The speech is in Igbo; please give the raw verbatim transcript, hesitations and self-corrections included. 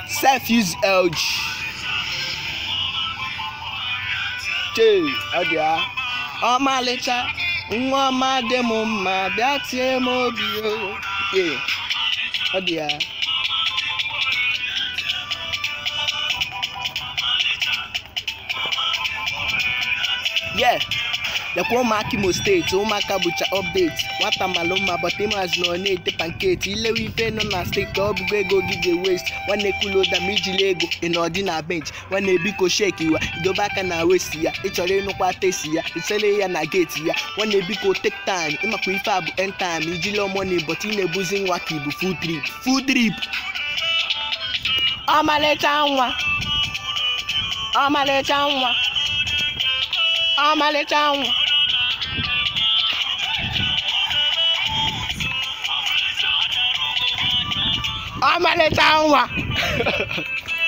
self-use L G. Che, adia. Ọmalịcha, nwa ọma dị m mma, bịa tie m obi o. Yeah, adia. Yeah. The ụmụaka Imo steeti ụmụaka bụcha update nwata malụma but ịmaz nọ na-ete panketi ilewe ife nọ na steeti ọ bụgo ego gị ga-waste nwanne kuloda ma ijili ego ị nọdị na bench nwanne biko shake iwa idobe aka na westi ya ịchọrọ ịnụkwa tesi ya isele ya na gate ya nwanne biko take time ịmakwa ife a bụ end time ijili money but ị na-ebuzi nwa ka ibu food trip food trip ọmalịcha nwa ọmalịcha nwa ọmalịcha nwa ọmalịcha nwa